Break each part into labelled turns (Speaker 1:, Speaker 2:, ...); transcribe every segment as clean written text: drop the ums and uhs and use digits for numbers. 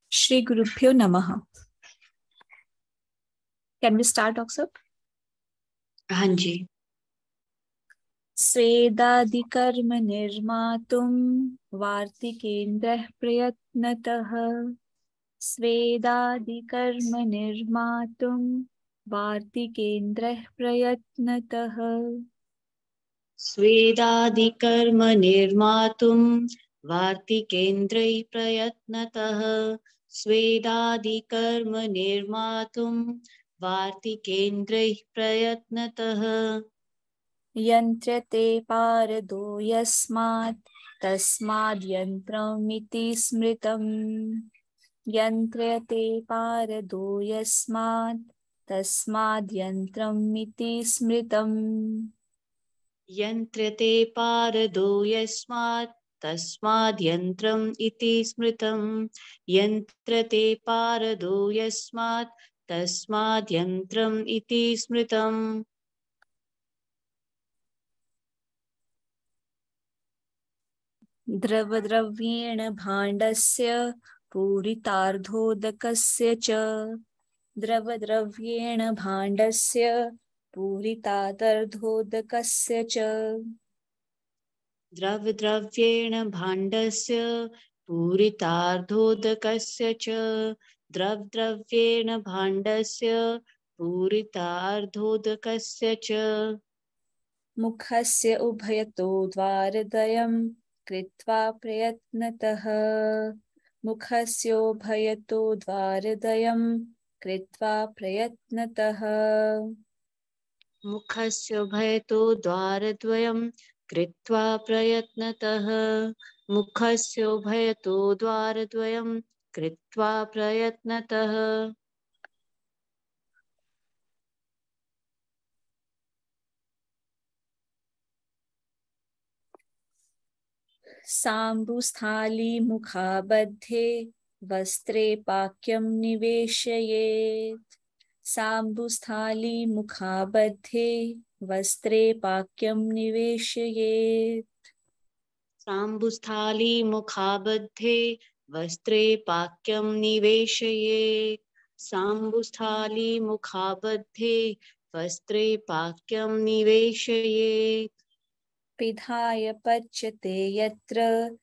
Speaker 1: श्री गुरुभ्यो नमः। Can we start ऑक्सर?
Speaker 2: हाँ जी।
Speaker 1: स्वेदादिकर्म निर्मातुं वार्तिकेन्द्रः प्रयत्नतः। स्वेदादिकर्म निर्मातुं वार्तिकेन्द्रः प्रयत्नतः।
Speaker 2: स्वेदादिकर्म निर्मातुं वार्तिकेन्द्रै प्रयत्नतः। स्वेदादिकर्म निर्मातुं वार्तिकेन्द्रैः प्रयत्नतः।
Speaker 1: यन्त्र्यते पारदो यस्मात् तस्माद्यन्त्रमिति स्मृतम्। यन्त्र्यते पारदो यस्मात् तस्माद्यन्त्रमिति स्मृतम्।
Speaker 2: यन्त्र्यते पारदो यस्मात् तस्माद्यन्त्रम् इति स्मृतम्। यन्त्र्यते पारदो यस्मात् तस्माद्यन्त्रम् इति स्मृतम्।
Speaker 1: द्रवद्रव्येण भाण्डस्य पूरितार्धोदकस्य च। द्रवद्रव्येण भाण्डस्य पूरितादर्धोदकस्य च।
Speaker 2: द्रव्येण भाण्डस्य पूरितार्धोदकस्य च। द्रव्येण भाण्डस्य पूरितार्धोदकस्य च।
Speaker 1: मुखस्य उभयतो द्वारद्वयं कृत्वा प्रयत्नतः। मुखस्योभयतो द्वारद्वयं कृत्वा प्रयत्नतः।
Speaker 2: मुखस्योभयतो द्वारद्वयं कृत्वा प्रयत्नतः। मुखस्योभयतो द्वारद्वयं कृत्वा प्रयत्नतः।
Speaker 1: साम्बुस्थालीमुखाबद्धे वस्त्रे पाक्यं निवेशयेत्। साम्बुस्थालीमुखाबद्धे वस्त्रे पाक्यं निवेशयेत्।
Speaker 2: साम्बुस्थालीमुखाबद्धे वस्त्रे पाक्यं निवेशयेत्। साम्बुस्थालीमुखाबद्धे वस्त्रे पाक्यं निवेशयेत्।
Speaker 1: पिधाय पच्यते यत्र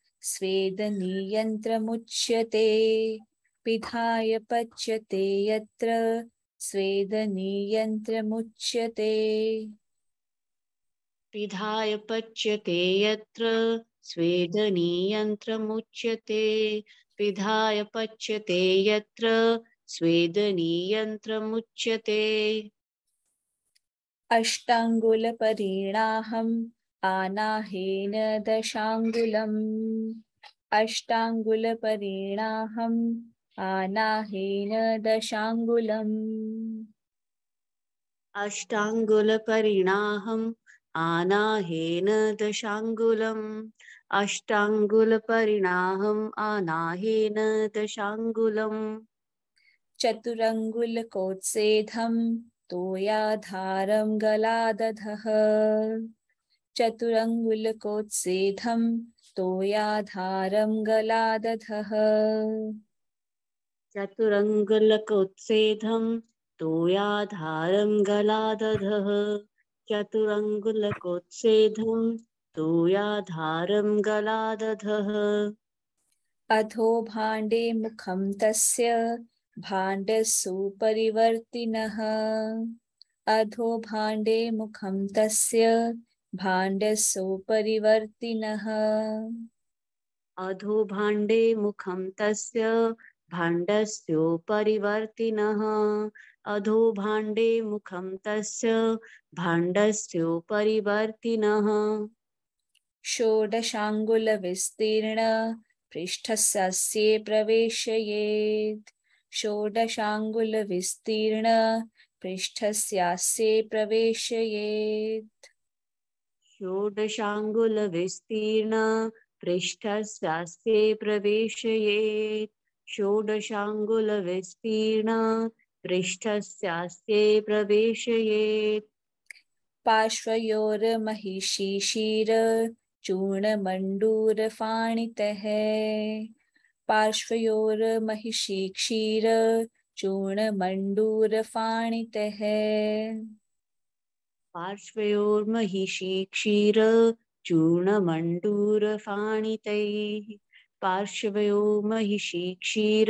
Speaker 1: स्वेदनीयन्त्रमुच्यते। पिधाय पच्यते यत्र स्वेदनीयन्त्रमुच्यते।
Speaker 2: पिधाय पच्यते यत्र स्वेदनीयन्त्रमुच्यते। पिधाय पच्यते यत्र स्वेदनीयन्त्रमुच्यते।
Speaker 1: अष्टाङ्गुलपरिणाहम् आनाहेन दशाङ्गुलम्। अष्टाङ्गुलपरिणाहम् आनाहेन दशाङ्गुलम्।
Speaker 2: अष्टाङ्गुलपरिणाहम् आनाहेन दशाङ्गुलम्। अष्टाङ्गुलपरिणाहम् आनाहेन दशाङ्गुलम्।
Speaker 1: चतुरङ्गुलकोत्सेधम् तोयाधारं गलादधः। चतुरङ्गुलकोत्सेधम् तोयाधारं गलादधः।
Speaker 2: चतुरङ्गुलकोत्सेधम् तोयाधारं गलादधः। चतुरङ्गुलकोत्सेधम् तोयाधारं गलादधः।
Speaker 1: अधो भाण्डे मुखं तस्य भाण्डस्सुपरिवर्तिनः। अधो भाण्डे मुखं तस्य भाण्डस्सुपरिवर्तिनः।
Speaker 2: अधो भाण्डे मुखं तस्य भाण्डस्योपरिवर्तिनः। अधो भाण्डे मुखं तस्य भाण्डस्योपरिवर्तिनः।
Speaker 1: षोडशाङ्गुलविस्तीर्ण पृष्ठस्य प्रवेशयेत्। षोडशाङ्गुलविस्तीर्ण पृष्ठस्य प्रवेशयेत्।
Speaker 2: षोडशाङ्गुलविस्तीर्ण पृष्ठस्यास्ये प्रवेशयेत्। षोडशाङ्गुलविस्तीर्ण पृष्ठस्यास्ये प्रवेशयेत्।
Speaker 1: पार्श्वयोर्महिषी शिर चूर्णमण्डूरफाणितः। पार्श्वयोर्महिषी क्षीर चूर्णमण्डूरफाणितः
Speaker 2: पार्श्वयोर्महिषी क्षीर चूर्णमण्डूरफाणितैः पार्श्वयोर्महिषी क्षीर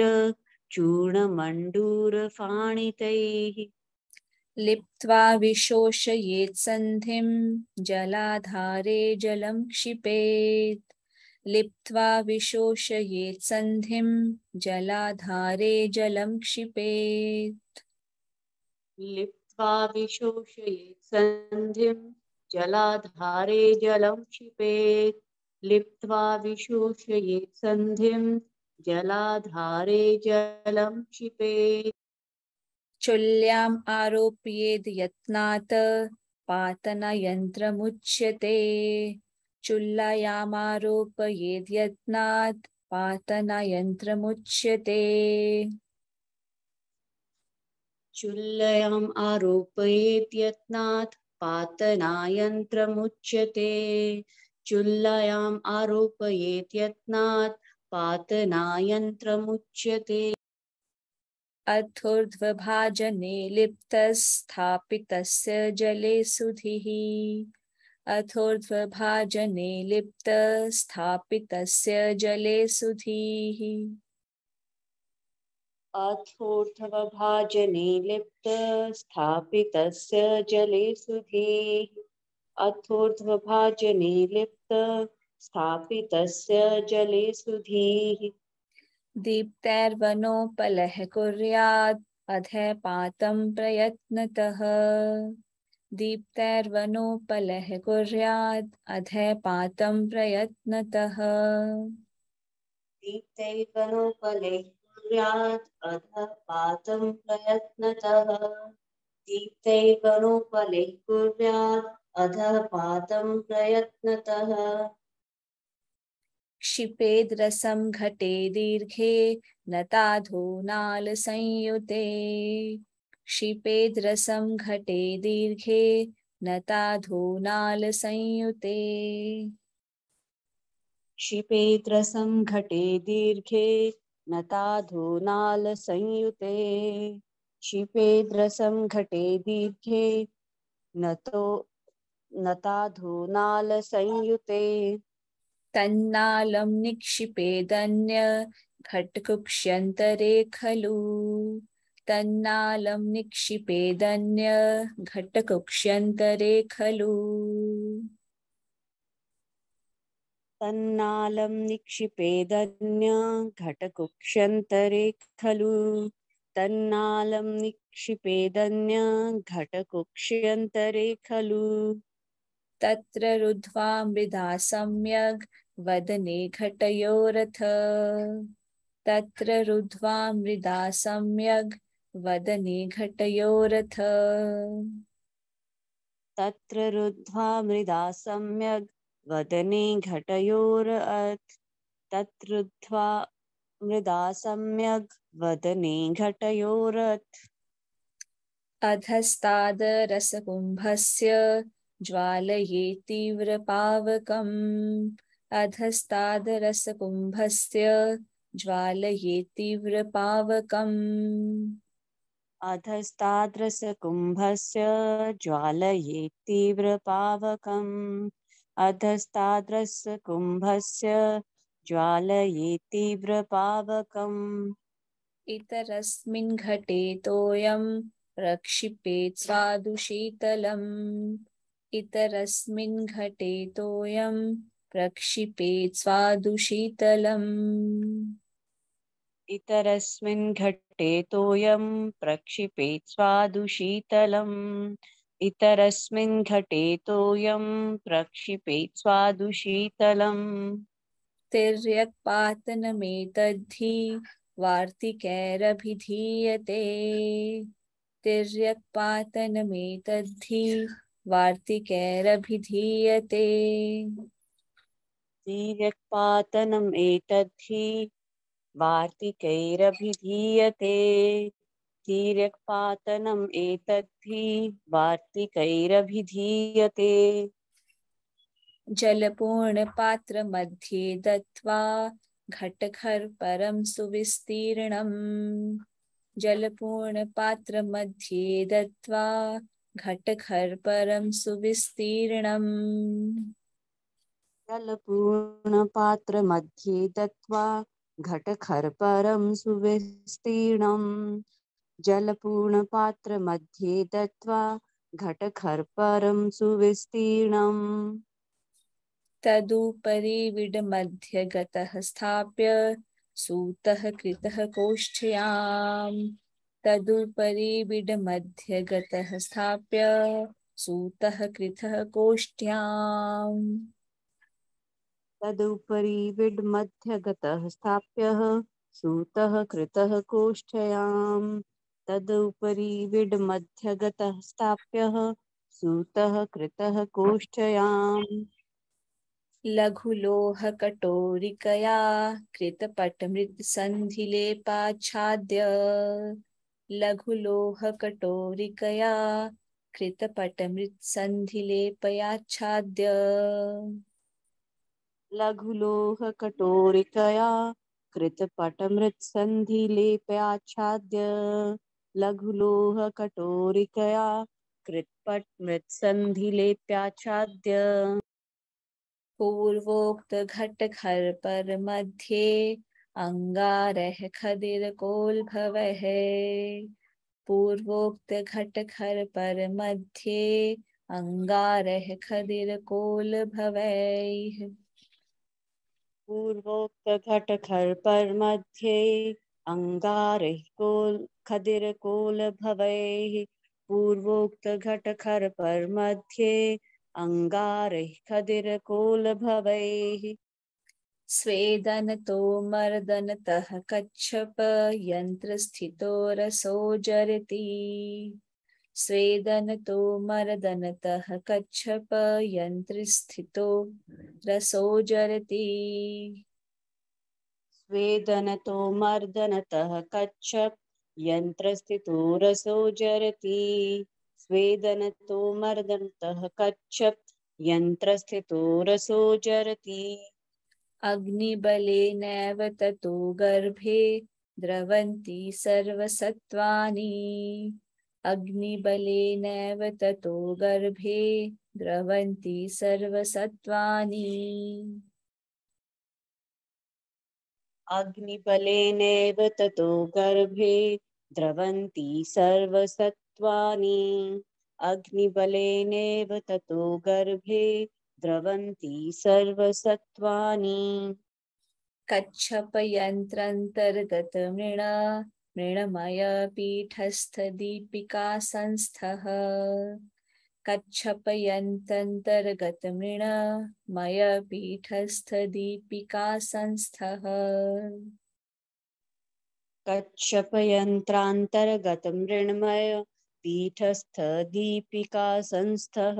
Speaker 2: चूर्णमण्डूरफाणितैः
Speaker 1: लिप्त्वा विशोषयेत् सन्धिं जलाधारे जलं क्षिपेत् लिप्त्वा विशोषयेत् सन्धिं जलाधारे जलं क्षिपेत्
Speaker 2: लिप्त्वा विशोषयेत् सन्धिं जलाधारे जलं क्षिपेत् लिप्त्वा विशोषयेत् सन्धिं जलाधारे जलं क्षिपेत्
Speaker 1: चुल्याम् आरोपयेद् यत्नात् पातनयन्त्रमुच्यते चुल्लायामारोपयेद् यत्नात् पातनयन्त्रमुच्यते
Speaker 2: चुल्ल्याम् आरोपयेत् यत्नात् पातनायन्त्रमुच्यते चुल्ल्याम् आरोपयेत् यत्नात् पातनायन्त्रमुच्यते
Speaker 1: अथोर्ध्वभाजने लिप्तस्थापितस्य जले सुधिः अथोर्ध्वभाजने लिप्तस्थापितस्य जले सुधिः
Speaker 2: अथोर्ध्वभाजने लिप्त स्थापितस्य जले सुधीः अथोर्ध्वभाजने लिप्त स्थापितस्य जले सुधीः
Speaker 1: दीप्तैर्वनोपलः कुर्यात् अधःपातं प्रयत्नतः दीप्तैर्वनोपलः कुर्यात् अधःपातं प्रयत्नतः
Speaker 2: दीप्तैर्वनोपलैः कुर्यात् अधः पातं प्रयत्नतः दीप्तैर्वनोपलैः कुर्यात् अधः पातं प्रयत्नतः
Speaker 1: क्षिपेद्रसं घटे दीर्घे नताधूनालसंयुते क्षिपेद्रसं घटे दीर्घे नताधूनालसंयुते
Speaker 2: क्षिपेद्रसं घटे दीर्घे नताधूनालसंयुते क्षिपेद्रसं घटे दीर्घे नताधूनालसंयुते
Speaker 1: तन्नालं निक्षिपेदन्य घटकुक्ष्यन्तरे खलु तन्नालं निक्षिपेदन्य घटकुक्ष्यन्तरे खलु
Speaker 2: तन्नालं निक्षिपेदन्य घटकुक्ष्यन्तरे खलु तन्नालं निक्षिपेदन्य घटकुक्ष्यन्तरे खलु
Speaker 1: तत्र रुद्ध्वा मृदा सम्यग् वदने घटयोरथ तत्र रुद्ध्वा मृदा सम्यग् वदने घटयोरथ
Speaker 2: तत्र रुद्ध्वा मृदा सम्यग् वदने घटयोरथ तत्र रुद्ध्वा मृदा सम्यग् वदने घटयोरथ
Speaker 1: अधस्तादरसकुम्भस्य ज्वालयेतीव्रपावकम् अधस्तादरसकुम्भस्य ज्वालयेतीव्रपावकम्
Speaker 2: अधस्ताद्रसकुम्भस्य ज्वालयेत्तीव्रपावकम् अधस्ताद्रसकुम्भस्य ज्वालयेत्तीव्रपावकम्
Speaker 1: इतरस्मिन् घटे तोयं प्रक्षिपेत् स्वादुशीतलम् इतरस्मिन् घटे तोयं प्रक्षिपेत् स्वादुशीतलम्
Speaker 2: इतरस्मिन् घटे तोयं प्रक्षिपेत् स्वादुशीतलम् इतरस्मिन् घटे तोयं प्रक्षिपेत् स्वादुशीतलम्
Speaker 1: तिर्यक्पातनमेतद्धि वार्तिकैरभिधीयते तिर्यक्पातनमेतद्धि वार्तिकैरभिधीयते
Speaker 2: तिर्यक्पातनम् एतद्धि वार्तिकैरभिधीयते तिर्यक्पातनम् एतद्धि वार्तिकैरभिधीयते
Speaker 1: जलपूर्णपात्रमध्ये दत्त्वा घटखर्परं सुविस्तीर्णं जलपूर्णपात्रमध्ये दत्त्वा घटखर्परं सुविस्तीर्णम्
Speaker 2: जलपूर्णपात्रमध्ये दत्त्वा घटखर्परं सुविस्तीर्णम् जलपूर्णपात्रमध्ये दत्त्वा घटखर्परं सुविस्तीर्णम्
Speaker 1: तदुपरि विडमध्यगतः स्थाप्य सूतः कृतः कोष्ठयाम् तदुपरि विडमध्यगतः स्थाप्य सूतः कृतः कोष्ठ्याम्
Speaker 2: तदुपरि विड्मध्यगतः स्थाप्यः सूतः कृतः कोष्ठयाम् तदुपरि विड्मध्यगतः स्थाप्यः सूतः कृतः कोष्ठयाम्
Speaker 1: लघुलोहकटोरिकया कृतपटमृत्सन्धिलेपाच्छाद्य लघुलोहकटोरिकया कृतपटमृत्सन्धिलेपयाच्छाद्य
Speaker 2: लघुलोहकटोरिकया कृतपटमृत्सन्धिलेपाच्छाद्य लघुलोहकटोरिकया कृतपटमृत्सन्धिलेपाच्छाद्य
Speaker 1: पूर्वोक्तघटखर्पर मध्ये अंगारः खदिरकोल्भवः पूर्वोक्तघटखर्पर मध्ये अंगारः खदिरकोल्भवैः
Speaker 2: पूर्वोक्तघटखर्पर्मध्ये खदिरकोलभवैः पूर्वोक्तघटखर्पर्मध्ये अंगारैः खदिरकोलभवैः
Speaker 1: स्वेदनतो मर्दनतः कच्छप यन्त्रस्थितो रसो जरति स्वेदनतो मर्दनतः कच्छप यन्त्रस्थितो रसो जरति
Speaker 2: स्वेदनतो मर्दनतः कच्छप यन्त्रस्थितो रसो जरति स्वेदनतो मर्दनतः कच्छप यन्त्रस्थितो रसो जरति
Speaker 1: अग्निबलेनैव ततो गर्भे द्रवन्ति सर्वसत्त्वानि अग्निबलेनैव ततो गर्भे द्रवन्ति सर्वसत्त्वानि
Speaker 2: अग्निबलेनैव ततो गर्भे द्रवन्ति सर्वसत्त्वानि अग्निबलेनैव ततो गर्भे द्रवन्ति सर्वसत्त्वानि
Speaker 1: कच्छपयन्त्रान्तर्गतमृण मृण्मयपीठस्थदीपिका संस्थः कच्छपयन्त्रान्तर्गतमृण मयपीठस्थदीपिका संस्थः
Speaker 2: कच्छपयन्त्रान्तर्गतं मृण्मय पीठस्थ दीपिका संस्थः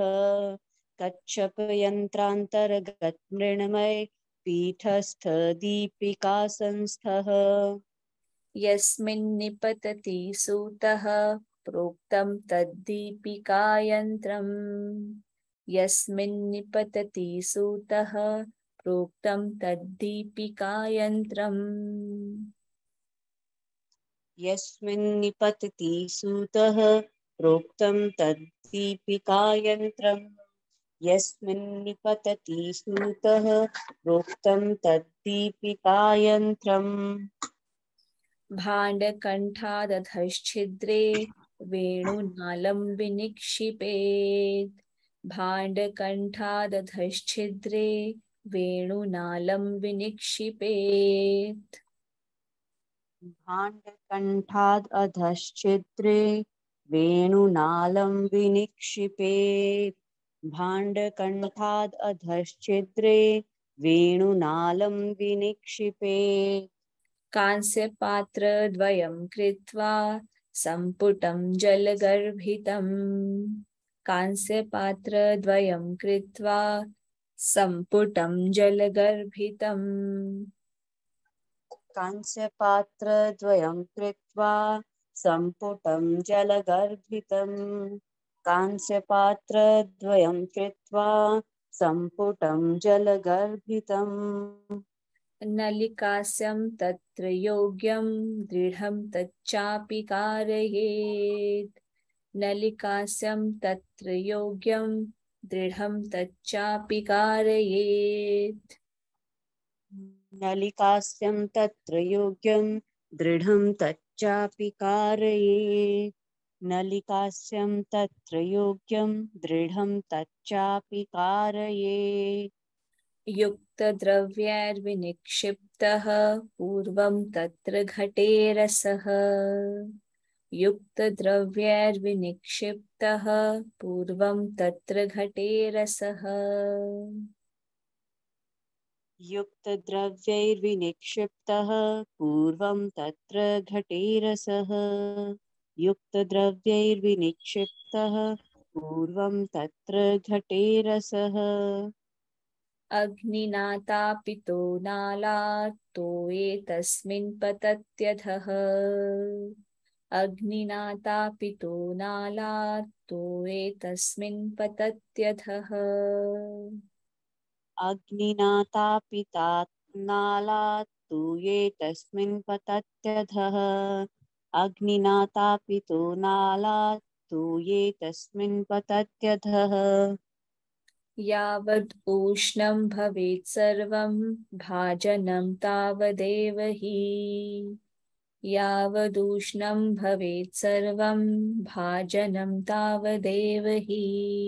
Speaker 2: कच्छपयन्त्रान्तर्गत मृण्मय पीठस्थ दीपिका संस्थः
Speaker 1: यस्मिन् निपतति सूतः प्रोक्तं तद्दीपिकायन्त्रम् यस्मिन् निपतति सूतः प्रोक्तं तद्दीपिकायन्त्रम्
Speaker 2: यस्मिन् निपतति सूतः प्रोक्तं तद्दीपिकायन्त्रम् यस्मिन् निपतति सूतः प्रोक्तं तद्दीपिकायन्त्रम्
Speaker 1: भाण्डकण्ठादधश्छिद्रे वेणुनालं विनिक्षिपेत् भाण्डकण्ठादधश्छिद्रे वेणुनालं विनिक्षिपेत्
Speaker 2: भाण्डकण्ठाद् अधश्छिद्रे वेणुनालं विनिक्षिपेत् भाण्डकण्ठाद् अधश्छिद्रे वेणुनालं विनिक्षिपेत्
Speaker 1: कांस्यपात्रद्वयं कृत्वा सम्पुटं जलगर्भितं कांस्यपात्रद्वयं कृत्वा सम्पुटं जलगर्भितम्
Speaker 2: कांस्यपात्रद्वयं कृत्वा सम्पुटं जलगर्भितं कांस्यपात्रद्वयं कृत्वा सम्पुटं जलगर्भितम्
Speaker 1: नलिकास्यं तत्र योग्यं दृढं तच्चापि कारयेत् नलिकास्यं तत्र योग्यं दृढं तच्चापि कारयेत्
Speaker 2: नलिकास्यं तत्र योग्यं दृढं तच्चापि कारयेत् नलिकास्यं तत्र योग्यं दृढं तच्चापि कारयेत्
Speaker 1: युक्तद्रव्यैर्विनिक्षिप्तः पूर्वं तत्र घटे रसः युक्तद्रव्यैर्विनिक्षिप्तः पूर्वं तत्र घटे रसः
Speaker 2: युक्तद्रव्यैर्विनिक्षिप्तः पूर्वं तत्र घटे रसः युक्तद्रव्यैर्विनिक्षिप्तः पूर्वं तत्र घटे रसः
Speaker 1: अग्निना तापितो नालात्तो एतस्मिन् पतत्यधः अग्निना तापितो नालात्तो एतस्मिन् पतत्यधः
Speaker 2: अग्निना तापितात् नालात् तूये तस्मिन् पतत्यधः अग्निना तापितो नालात् तूये तस्मिन् पतत्यधः
Speaker 1: यावद् उष्णं भवेत् सर्वं भाजनं तावदेव हि यावदुष्णं भवेत् सर्वं भाजनं तावदेव हि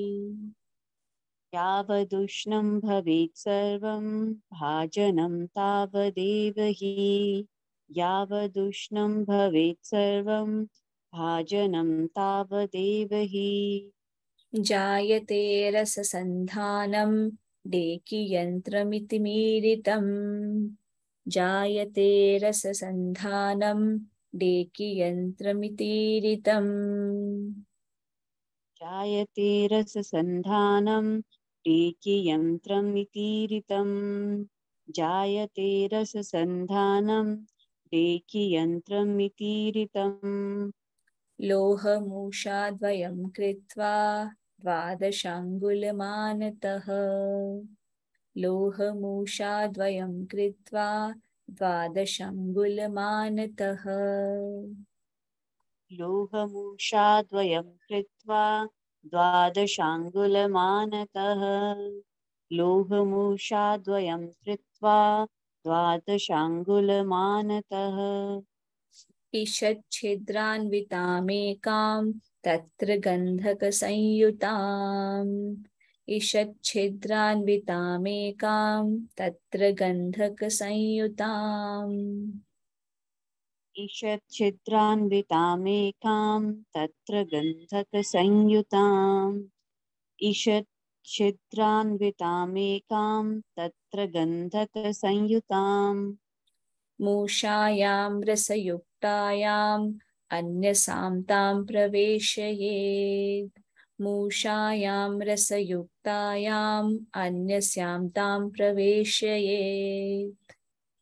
Speaker 2: यावदुष्णं भवेत् सर्वं भाजनं तावदेव हि यावदुष्णं भवेत् सर्वं भाजनं तावदेव हि
Speaker 1: जायते रससन्धानं डेकियन्त्रमिति मीरितम् जायते रससन्धानं डेकियन्त्रमितीरितम्
Speaker 2: जायते रससन्धानं टेकीयन्त्रमितीरितम् जायते रससन्धानं टेकीयन्त्रमितीरितम्
Speaker 1: लोहमूषाद्वयं कृत्वा द्वादशाङ्गुलमानतः लोहमूषाद्वयं कृत्वा द्वादशाङ्गुलमानतः
Speaker 2: लोहमूषाद्वयं कृत्वा द्वादशाङ्गुलमानतः लोहमूषाद्वयं कृत्वा द्वादशाङ्गुलमानतः
Speaker 1: ईषच्छिद्रान्वितामेकां तत्र गन्धकसंयुताम् ईषच्छिद्रान्वितामेकां तत्र गन्धकसंयुताम्
Speaker 2: ईषच्छिद्रान्वितामेकां तत्र गन्धकसंयुताम् ईषच्छिद्रान्वितामेकां तत्र गन्धकसंयुताम्
Speaker 1: मूषायां रसयुक्तायाम् अन्यसां तां प्रवेशयेत् मूषायां रसयुक्तायाम् अन्यस्यां तां प्रवेशयेत्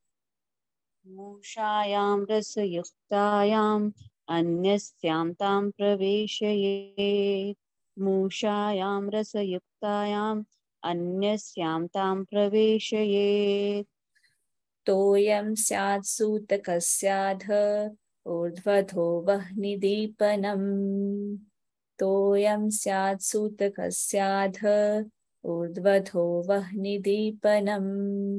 Speaker 2: मूषायां रसयुक्तायाम् अन्यस्यां तां प्रवेशयेत् मूषायां रसयुक्तायाम् अन्यस्यां तां प्रवेशयेत्
Speaker 1: तोयं स्यात् सूतकस्याध ऊर्ध्वधो वह्निदीपनम् तोयं स्यात् सूतकस्याध ऊर्ध्वधो वह्निदीपनम्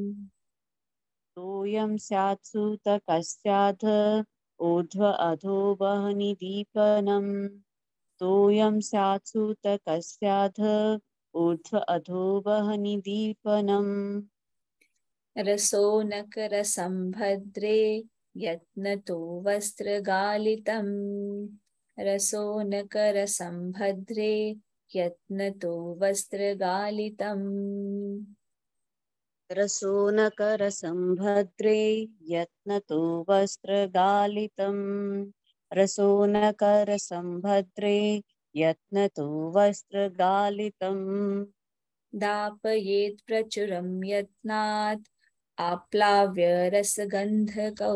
Speaker 2: तोयं स्यात् सूतकस्याध ऊर्ध्व अधो वह्निदीपनम् तोयं स्यात् सूतकस्याध ऊर्ध्व अधो वह्निदीपनम्
Speaker 1: रसो नकरसम्भद्रे यत्नतो वस्त्रगालितम् रसो नकरसम्भद्रे यत्नतो वस्त्रगालितम्
Speaker 2: रसोनकरसम्भद्रे यत्नतो वस्त्रगालितम् रसोनकरसम्भद्रे यत्नतो वस्त्रगालितम्
Speaker 1: दापयेत् प्रचुरं यत्नात् आप्लाव्यरसगन्धकौ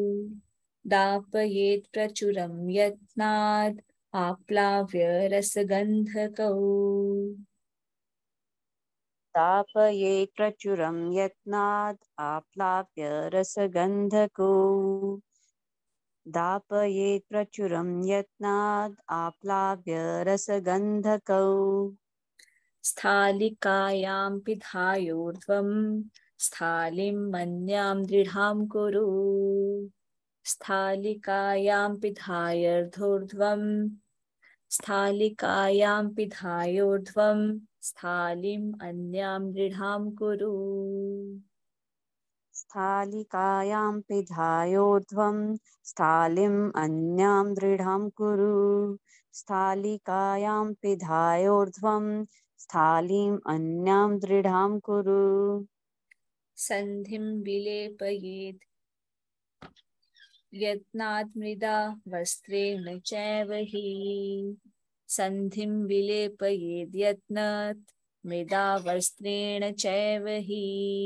Speaker 1: दापयेत् प्रचुरं यत्नात् आप्लाव्यरसगन्धकौ
Speaker 2: तापयेत् प्रचुरं यत्नात् आप्लाव्य रसगन्धको दापयेत् प्रचुरं यत्नात् आप्लाव्य रसगन्धकौ
Speaker 1: स्थालिकायां पिधायोर्ध्वं स्थालिं मन्यां दृढां कुरु स्थालिकायां पिधायोर्ध्वं स्थालिकायां पिधायोर्ध्वं स्थालिम् अन्यां दृढां कुरु
Speaker 2: स्थालिकायां पिधायोर्ध्वं स्थालिम् अन्यां दृढं कुरु स्थालिकायां पिधायोर्ध्वं स्थालिम् अन्यां दृढं कुरु
Speaker 1: सन्धिं विलेपयेत् यत्नात् मृदा वस्त्रेण चैव हि सन्धिं विलेपयेद् यत्नात् मृदा वस्त्रेण चैव हि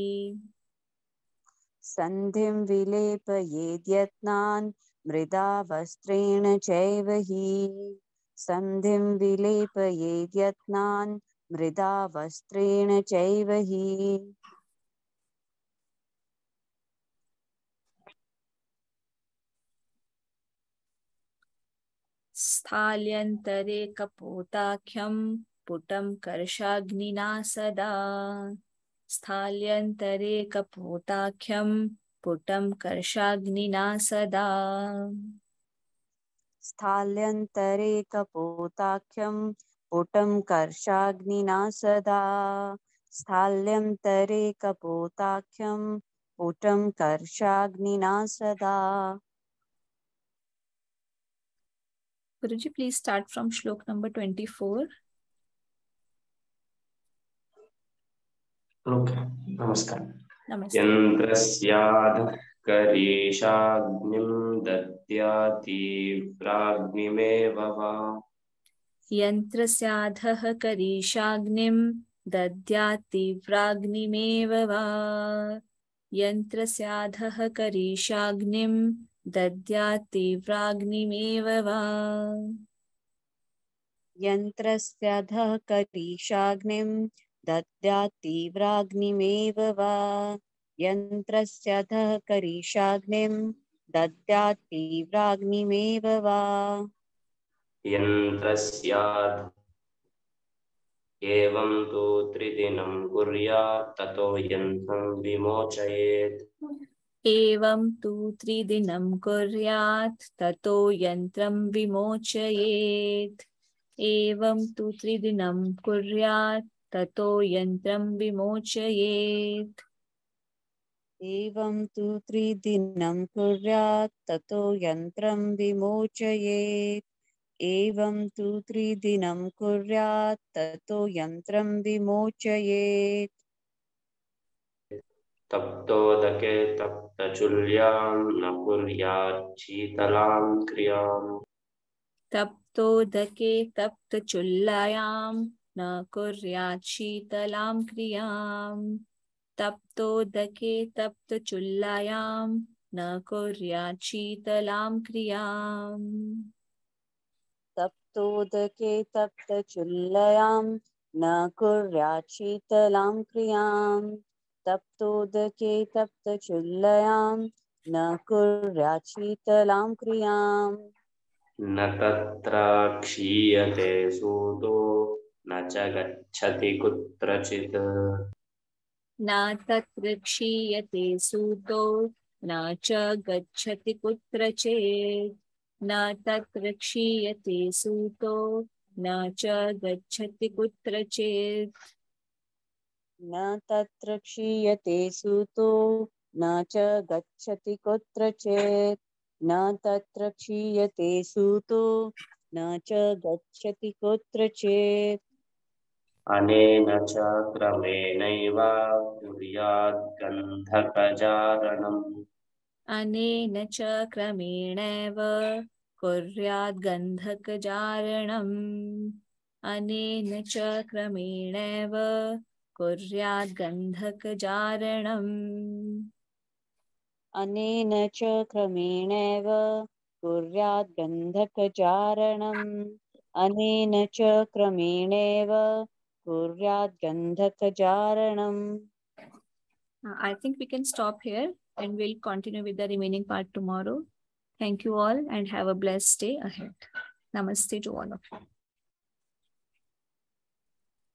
Speaker 2: सन्धिं विलेपयेद्यत्नान् मृदा वस्त्रेण चैव हि सन्धिं विलेपयेद्यत्नान् मृदा वस्त्रेण चैव हि
Speaker 1: स्थाल्यन्तरे कपोताख्यं पुटं कर्षाग्निना सदा स्थाल्यन्तरे कपोताख्यं पुटं कर्षाग्निना सदा
Speaker 2: स्थाल्यन्तरे कपोताख्यं पुटं कर्षाग्निना सदा स्थाल्यन्तरे कपोताख्यं पुटं कर्षाग्निना सदा
Speaker 1: Guruji, please start from shlok number 24.
Speaker 3: Okay, namaskar.
Speaker 1: Namaste.
Speaker 3: Yandrasyaadh karishaagnim dadyati vragnimeva
Speaker 1: यन्त्रस्याधः करीशाग्निं दद्यात् तीव्राग्निमेव वा यन्त्रस्याधः करीशाग्निं दद्यात् तीव्राग्निमेव वा
Speaker 2: यन्त्रस्याधः करीशाग्निं दद्यात् तीव्राग्निमेव वा यन्त्रस्याधः करीशाग्निं दद्यात् तीव्राग्निमेव वा
Speaker 3: यन्त्रस्याद् एवं तु त्रिदिनं कुर्यात् ततो यन्त्रं विमोचयेत्
Speaker 1: एवं तु त्रिदिनं कुर्यात् ततो यन्त्रं विमोचयेत् एवं तु त्रिदिनं कुर्यात् ततो यन्त्रं विमोचयेत्
Speaker 2: एवं तु त्रिदिनं कुर्यात् ततो यन्त्रं विमोचयेत् एवं तु त्रिदिनं कुर्यात् ततो यन्त्रं विमोचयेत्
Speaker 3: तप्तोदके तप्तचुल्यां न कुर्यात् शीतलां क्रियाम्
Speaker 1: तप्तोदके तप्तचुल्लायां न कुर्यात् शीतलां क्रियां तप्तोदके तप्तचुल्लायां न कुर्यात् शीतलां क्रियाम्
Speaker 2: तप्तोदके तप्तचुल्ल्यां न कुर्यात् शीतलां क्रियां तप्तोदके तप्तचुल्ल्यां न कुर्यात् शीतलां क्रियाम्
Speaker 3: न तत्र क्षीयते सूतो न च गच्छति कुत्रचित्
Speaker 1: न तत्र क्षीयते सूतो न च गच्छति कुत्रचित् न तत्र क्षीयते सूतो न च गच्छति कुत्रचित्
Speaker 2: न तत्र क्षीयते सूतो न च गच्छति कुत्रचित् न तत्र क्षीयते सूतो न च गच्छति कुत्रचित्
Speaker 3: अनेन च क्रमेणैव कुर्यात् गन्धकजारणम्
Speaker 1: अनेन च क्रमेणैव कुर्यात् गन्धकजारणम् अनेन च क्रमेणैव कुर्यात् गन्धकजारणम्
Speaker 2: अनेन च क्रमेणैव कुर्यात् गन्धकचारणम् अनेन च क्रमेणैव कुर्यात् गन्धकजारणम्.
Speaker 1: I think we can stop here and we'll continue with the remaining part tomorrow. Thank you all and have a blessed day ahead. Namaste to all of you.